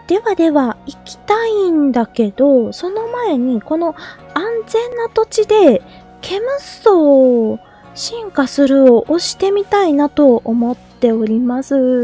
ではでは、行きたいんだけど、その前に、この安全な土地で、ケムッソを進化するを押してみたいなと思っております。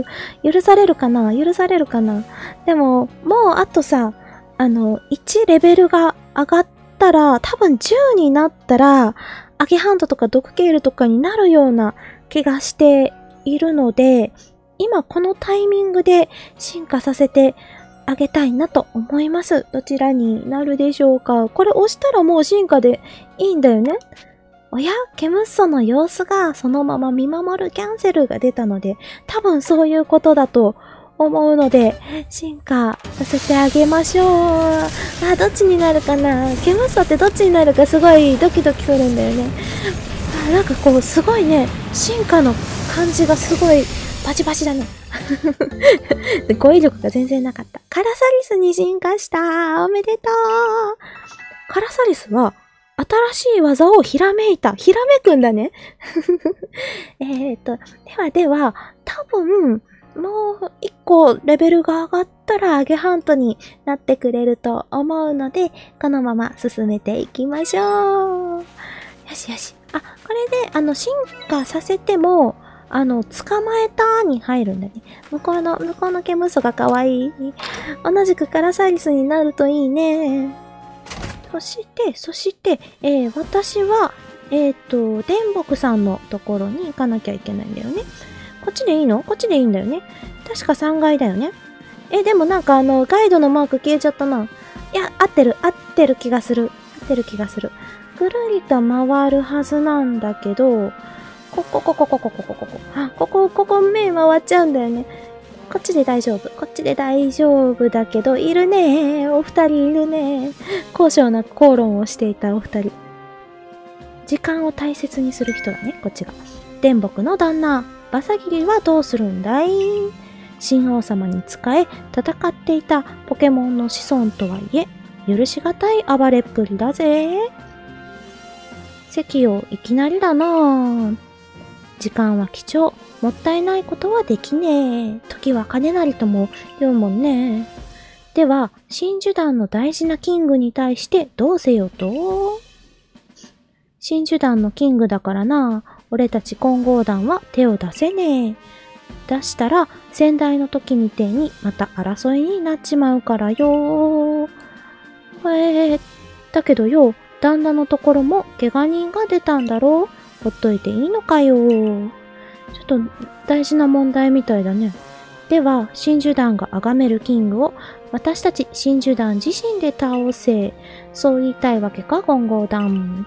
許されるかな？許されるかな？でも、もうあとさ、1レベルが上がったら、多分10になったら、アゲハントとかドクケールとかになるような気がしているので、今このタイミングで進化させてあげたいなと思います。どちらになるでしょうか？これ押したらもう進化でいいんだよね？おや？ケムッソの様子がそのまま見守るキャンセルが出たので、多分そういうことだと思うので、進化させてあげましょう。どっちになるかな？ケムッソってどっちになるかすごいドキドキするんだよね。なんかこう、すごいね、進化の感じがすごいバチバチだね。語彙力が全然なかった。カラサリスに進化した。おめでとう。カラサリスは、新しい技をひらめいた。ひらめくんだね。では、多分、もう一個レベルが上がったらアゲハントになってくれると思うので、このまま進めていきましょう。よしよし。これで、進化させても、捕まえたに入るんだね。向こうのケムッソが可愛い。同じくカラサリスになるといいね。そして、私は、電木さんのところに行かなきゃいけないんだよね。こっちでいいの？こっちでいいんだよね。確か3階だよね。でもなんかガイドのマーク消えちゃったな。いや、合ってる気がする。ぐるりと回るはずなんだけど、ここ目回っちゃうんだよね。こっちで大丈夫だけど、いるね。お二人いるね。高尚な口論をしていたお二人。時間を大切にする人だね、こっちが。電木の旦那、バサギリはどうするんだい？新王様に仕え、戦っていたポケモンの子孫とはいえ、許しがたい暴れっぷりだぜ。席をいきなりだなぁ。時間は貴重。もったいないことはできねえ。時は金なりとも言うもんね。では、真珠団の大事なキングに対してどうせよと？真珠団のキングだからな。俺たち混合団は手を出せねえ。出したら先代の時みてえにまた争いになっちまうからよ。だけどよ、旦那のところも怪我人が出たんだろう？ほっといていいのかよ。ちょっと大事な問題みたいだね。では、真珠団が崇めるキングを私たち真珠団自身で倒せ。そう言いたいわけか、混合団。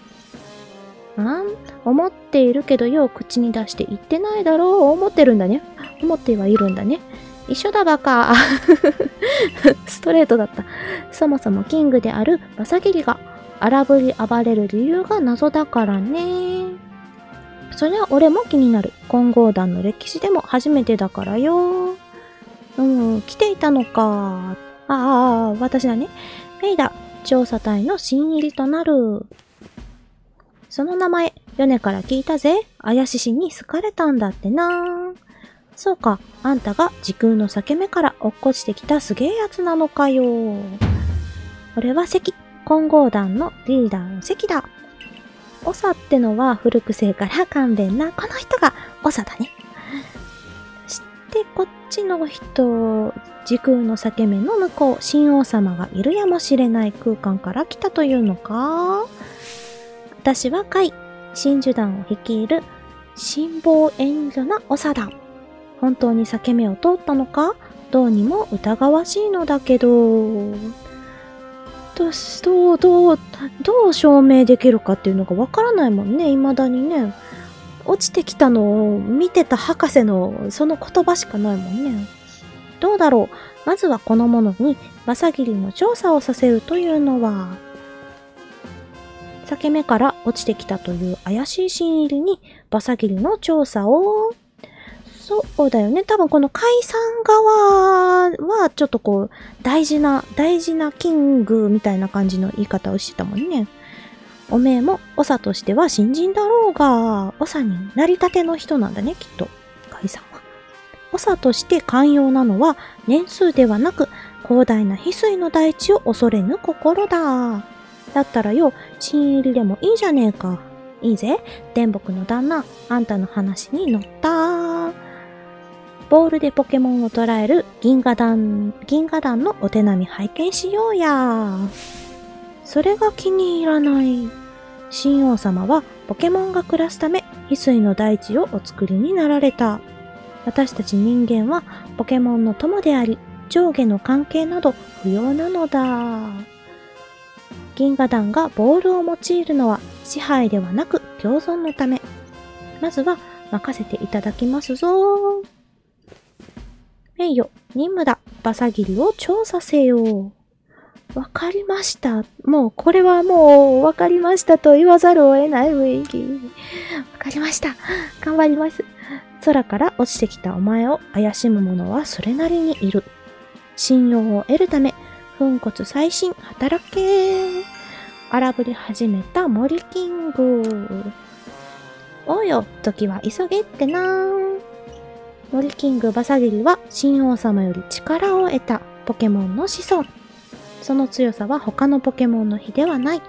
思っているけどよ、口に出して言ってないだろう。思ってるんだね。思ってはいるんだね。一緒だバカ。ストレートだった。そもそもキングであるバサギリが荒ぶり暴れる理由が謎だからね。そりゃ俺も気になる。混合団の歴史でも初めてだからよ。来ていたのか。私だね。メイダ、調査隊の新入りとなる。その名前、ヨネから聞いたぜ。怪ししに好かれたんだってな。そうか、あんたが時空の裂け目から落っこちてきたすげえやつなのかよ。俺は関、混合団のリーダーの関だ。長ってのは古くせえから勘弁な。この人が長だね。そしてこっちの人、時空の裂け目の向こう、新王様がいるやもしれない空間から来たというのか。私はカイ、真珠団を率いる辛抱遠慮な長だ。本当に裂け目を通ったのか？どうにも疑わしいのだけど。どう証明できるかっていうのがわからないもんね、未だにね。落ちてきたのを見てた博士のその言葉しかないもんね。どうだろう。まずはこの者にバサギリの調査をさせるというのは、裂け目から落ちてきたという怪しい新入りにバサギリの調査を、そうだよね。多分この海さん側はちょっとこう大事なキングみたいな感じの言い方をしてたもんね。おめえも長としては新人だろうが、長になりたての人なんだね、きっと。海さんは。長として寛容なのは年数ではなく広大な翡翠の大地を恐れぬ心だ。だったらよ、新入りでもいいじゃねえか。いいぜ、電木の旦那、あんたの話に乗った。ボールでポケモンを捕らえる銀河団のお手並み拝見しようや。それが気に入らない。神王様はポケモンが暮らすため翡翠の大地をお作りになられた。私たち人間はポケモンの友であり、上下の関係など不要なのだ。銀河団がボールを用いるのは支配ではなく共存のため。まずは任せていただきますぞ。名誉、任務だ。バサギリを調査せよ。わかりました。もう、これはもう、わかりましたと言わざるを得ない雰囲気。わかりました。頑張ります。空から落ちてきたお前を怪しむ者はそれなりにいる。信用を得るため、粉骨細心働け。荒ぶり始めた森キング。おうよ、時は急げってな。森キングバサギリは神王様より力を得たポケモンの子孫。その強さは他のポケモンの比ではない。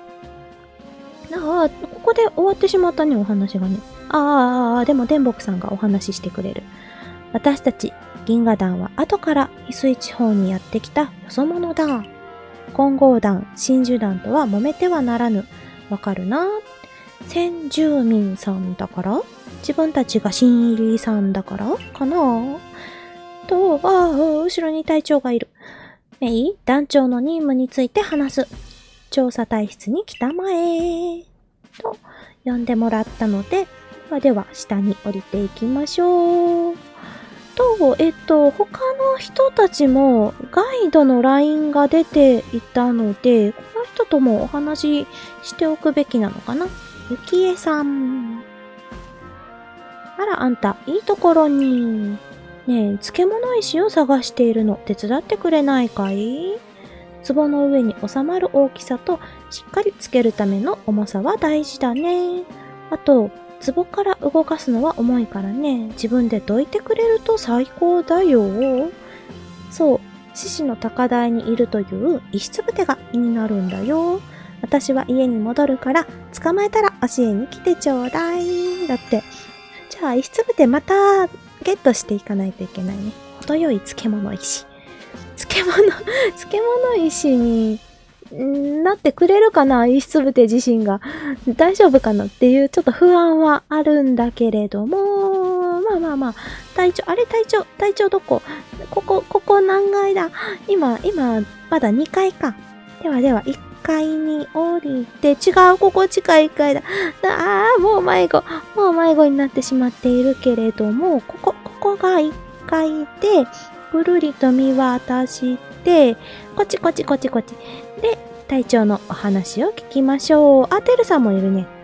ここで終わってしまったね、お話がね。でも電木さんがお話ししてくれる。私たち銀河団は後から翡翠地方にやってきたよそ者だ。金剛団、真珠団とは揉めてはならぬ。わかるな。先住民さんだから、自分たちが新入りさんだからかなと、後ろに隊長がいる。メイ、団長の任務について話す。調査隊室に来たまえ。と、呼んでもらったので、では下に降りていきましょう。と、他の人たちもガイドの LINE が出ていたので、この人ともお話ししておくべきなのかな。ゆきえさん。あら、あんた、いいところに。ねえ、漬物石を探しているの。手伝ってくれないかい？壺の上に収まる大きさと、しっかりつけるための重さは大事だね。あと、壺から動かすのは重いからね。自分でどいてくれると最高だよ。そう、獅子の高台にいるという石つぶてが気になるんだよ。私は家に戻るから、捕まえたら教えに来てちょうだい。だって。じゃあ、石つぶてまたゲットしていかないといけないね。程よい漬物石。漬物石になってくれるかな、石つぶて自身が。大丈夫かなっていうちょっと不安はあるんだけれども、まあ、隊長どこ？ここ何階だ？今、まだ2階か。では、1階に降りて、違う、ここ近い1階だ。もう迷子になってしまっているけれども、ここが1階で、ぐるりと見渡して、こっち。で、隊長のお話を聞きましょう。てるさんもいるね。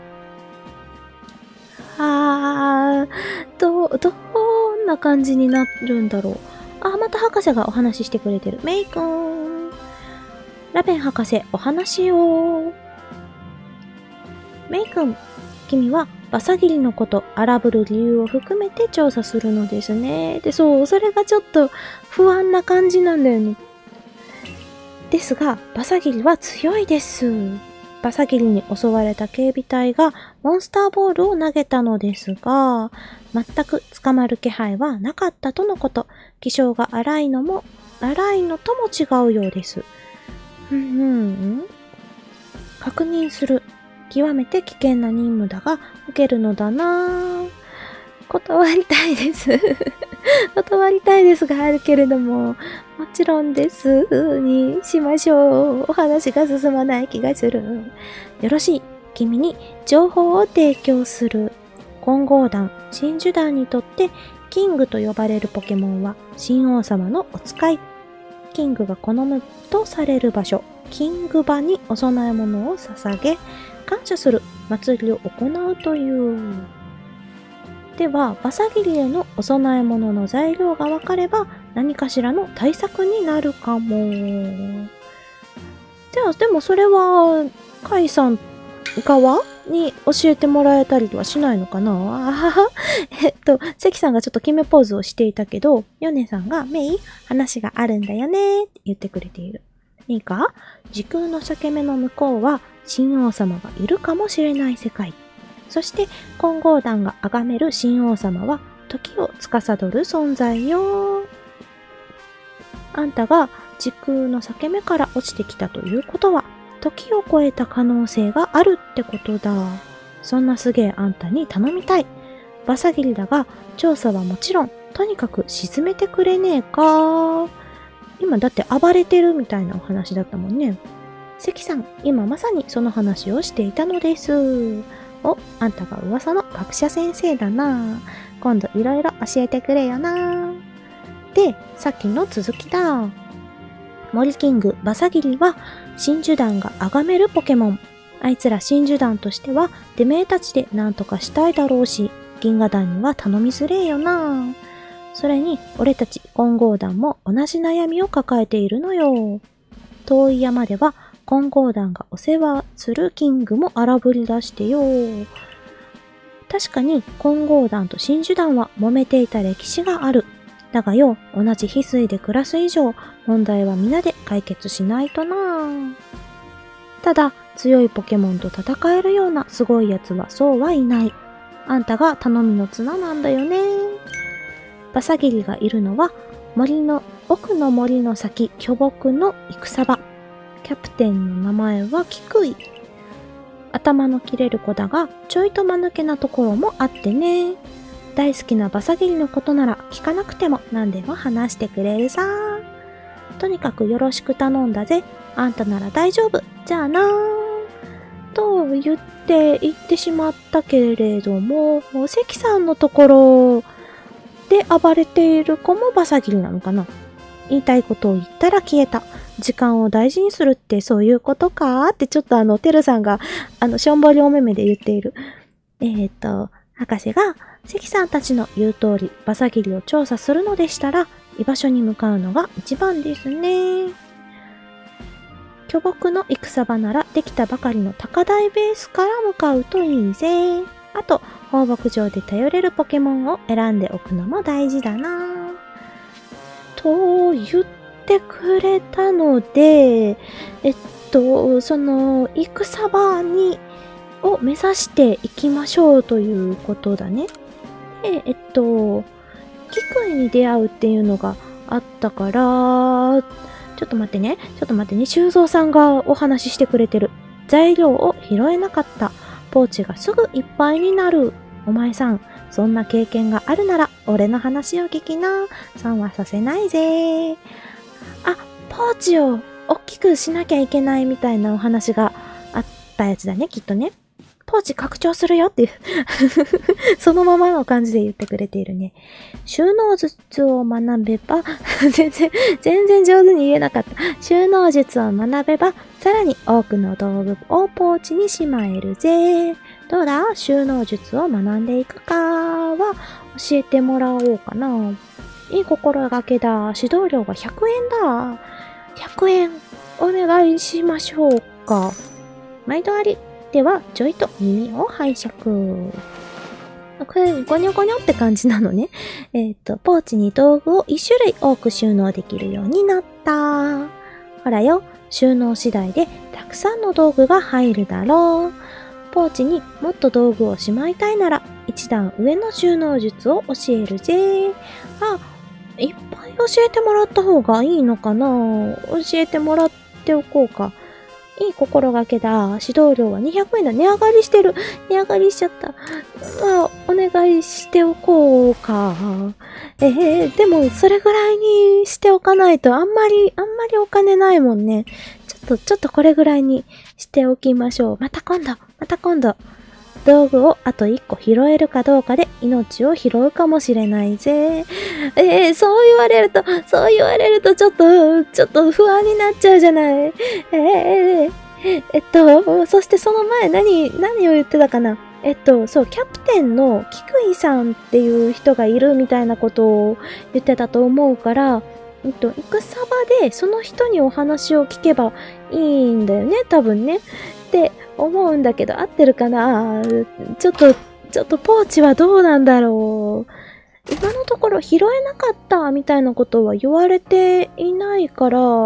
どんな感じになるんだろう。また博士がお話ししてくれてる。メイくん。ラベン博士、お話を。メイくん、君はバサギリのこと、荒ぶる理由を含めて調査するのですね。で、それがちょっと不安な感じなんだよね。ですが、バサギリは強いです。バサギリに襲われた警備隊がモンスターボールを投げたのですが、全く捕まる気配はなかったとのこと。気性が荒いのとも違うようです。確認する。極めて危険な任務だが、受けるのだな。断りたいです。断りたいですがあるけれども、もちろんですにしましょう。お話が進まない気がする。よろしい。君に情報を提供する。金剛団、真珠団にとってキングと呼ばれるポケモンは神王様のお使い。キングが好むとされる場所、キング場にお供え物を捧げ、感謝する祭りを行うという。では、バサギリへのお供え物の材料が分かれば何かしらの対策になるかも。でもそれはカイさん側に教えてもらえたりはしないのかな。あはは。関さんがちょっと決めポーズをしていたけど、ヨネさんが、メイ、話があるんだよねって言ってくれている。いいか？時空の裂け目の向こうは、神王様がいるかもしれない世界。そして、金剛団が崇める神王様は、時を司る存在よ。あんたが時空の裂け目から落ちてきたということは、時を超えた可能性があるってことだ。そんなすげえあんたに頼みたい。バサギリだが、調査はもちろん、とにかく沈めてくれねえか。今だって暴れてるみたいなお話だったもんね。関さん、今まさにその話をしていたのです。お、あんたが噂の学者先生だな。今度いろいろ教えてくれよな。で、さっきの続きだ。森キング、バサギリは、真珠団が崇めるポケモン。あいつら真珠団としては、てめえたちで何とかしたいだろうし、銀河団には頼みづれえよな。それに、俺たち金剛団も同じ悩みを抱えているのよ。遠い山では、金剛団がお世話するキングも荒ぶり出してよ。確かに、金剛団と真珠団は揉めていた歴史がある。だがよ、同じ翡翠で暮らす以上、問題は皆で解決しないとな。ただ、強いポケモンと戦えるようなすごいやつはそうはいない。あんたが頼みの綱なんだよね。バサギリがいるのは、奥の森の先、巨木の戦場。キャプテンの名前はキクイ。頭の切れる子だが、ちょいと間抜けなところもあってね。大好きなバサギリのことなら聞かなくても何でも話してくれるさ。とにかくよろしく頼んだぜ。あんたなら大丈夫。じゃあな。と言ってしまったけれども、関さんのところで暴れている子もバサギリなのかな。言いたいことを言ったら消えた。時間を大事にするってそういうことかってちょっとてるさんがしょんぼりお目目で言っている。博士が関さんたちの言う通りバサギリを調査するのでしたら居場所に向かうのが一番ですね。巨木の戦場ならできたばかりの高台ベースから向かうといいぜ。あと放牧場で頼れるポケモンを選んでおくのも大事だな。と言ってくれたので、その戦場を目指していきましょうということだね。で、キクイに出会うっていうのがあったから、ちょっと待ってね。修造さんがお話ししてくれてる。材料を拾えなかった。ポーチがすぐいっぱいになる。お前さん、そんな経験があるなら、俺の話を聞きな。損はさせないぜ。あ、ポーチを大きくしなきゃいけないみたいなお話があったやつだね、きっとね。ポーチ拡張するよっていうそのままの感じで言ってくれているね。収納術を学べば全然上手に言えなかった。収納術を学べば、さらに多くの道具をポーチにしまえるぜ。どうだ？収納術を学んでいくかは教えてもらおうかな。いい心がけだ。指導料が100円だ。100円お願いしましょうか。毎度あり。では、ちょいと耳を拝借。これ、ゴニョゴニョって感じなのね。ポーチに道具を1種類多く収納できるようになった。ほらよ、収納次第でたくさんの道具が入るだろう。ポーチにもっと道具をしまいたいなら、一段上の収納術を教えるぜ。あ、いっぱい教えてもらった方がいいのかな？教えてもらっておこうか。いい心がけだ。指導料は200円だ。値上がりしてる。値上がりしちゃった。まあ、お願いしておこうか。でも、それぐらいにしておかないと、あんまりお金ないもんね。ちょっとこれぐらいにしておきましょう。また今度。道具をあと1個拾えるかどうかで命を拾うかもしれないぜ。そう言われるとちょっと不安になっちゃうじゃない。そしてその前何を言ってたかな。そう、キャプテンのキクイさんっていう人がいるみたいなことを言ってたと思うから、戦場でその人にお話を聞けばいいんだよね、多分ね。 って思うんだけど、合ってるかな？ちょっとポーチはどうなんだろう。今のところ拾えなかったみたいなことは言われていないから、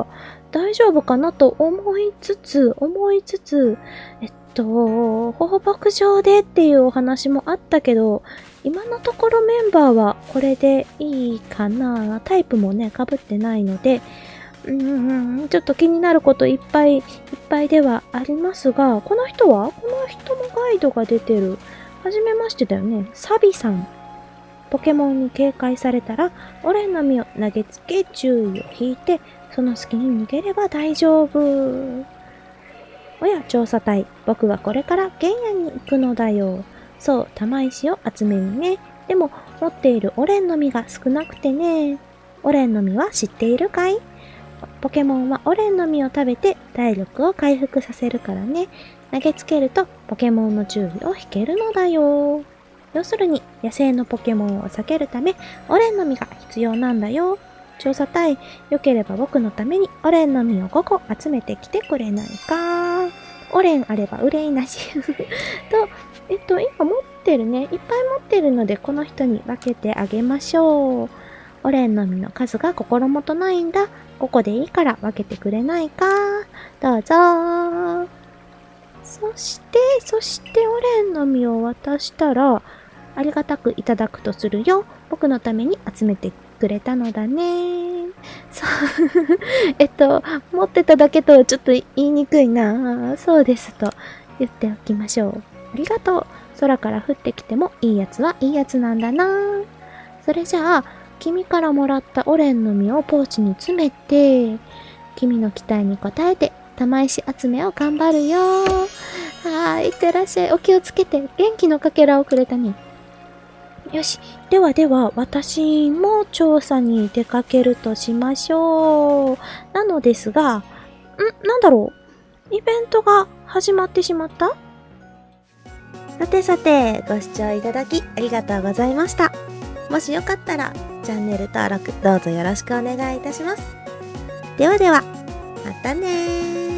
大丈夫かなと思いつつ、放牧場でっていうお話もあったけど、今のところメンバーはこれでいいかな。タイプもね、被ってないので、ちょっと気になることいっぱいではありますが、この人もガイドが出てる。はじめましてだよね。サビさん。ポケモンに警戒されたら、オレンの実を投げつけ注意を引いて、その隙に逃げれば大丈夫。おや、調査隊。僕はこれから原野に行くのだよ。そう、玉石を集めにね。でも、持っているオレンの実が少なくてね。オレンの実は知っているかい？ポケモンはオレンの実を食べて体力を回復させるからね。投げつけるとポケモンの注意を引けるのだよ。要するに野生のポケモンを避けるためオレンの実が必要なんだよ。調査隊、よければ僕のためにオレンの実を5個集めてきてくれないか。オレンあれば憂いなし。と、今持ってるね。いっぱい持ってるのでこの人に分けてあげましょう。オレンの実の数が心もとないんだ。5個でいいから分けてくれないか。どうぞ。そしてオレンの実を渡したら、ありがたくいただくとするよ。僕のために集めてくれたのだね。そう。持ってただけとちょっと言いにくいな。そうですと言っておきましょう。ありがとう。空から降ってきてもいいやつはいいやつなんだな。それじゃあ、君からもらったオレンの実をポーチに詰めて、君の期待に応えて玉石集めを頑張るよ。いってらっしゃい。お気をつけて。元気のかけらをくれたね。よし。では、私も調査に出かけるとしましょう。なのですが、なんだろう。イベントが始まってしまった？さて、ご視聴いただきありがとうございました。もしよかったら、チャンネル登録どうぞよろしくお願いいたします。では、またねー。